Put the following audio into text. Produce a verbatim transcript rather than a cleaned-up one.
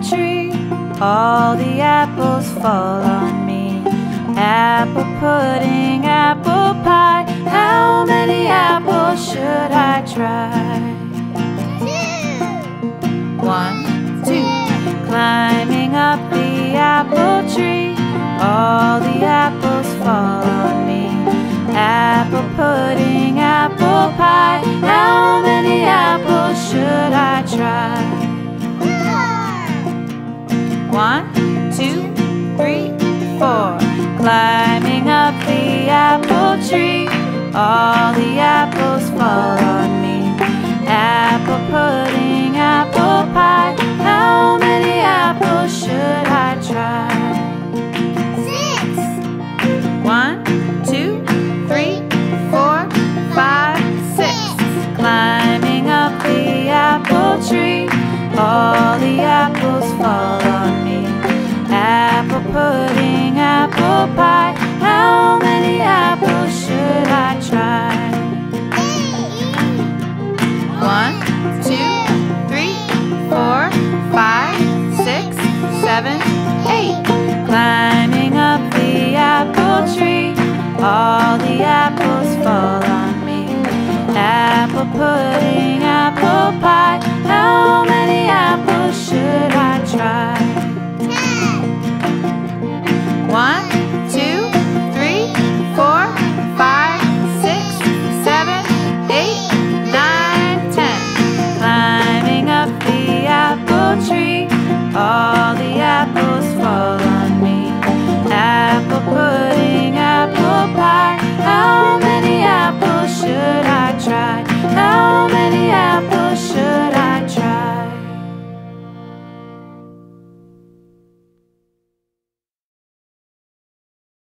tree, all the apples fall on me. Apple pudding, apple pie, how many apples should I try? One, two, climbing up the apple tree, all the apples fall on me. Apple pudding, apple pie, how many apples should I try? One, two, three, four. Climbing up the apple tree, all the apples fall on me. Apple pudding, apple pie, how many apples should I try? Six. One, two, three, four, five, six. Climbing up the apple tree, all the apples fall on me. Apple pudding, apple pie, how many apples should I try? One, two, three, four, five, six, seven, eight. Climbing up the apple tree, all the apples fall on me. Apple pudding, apple pie, how many apples should I try?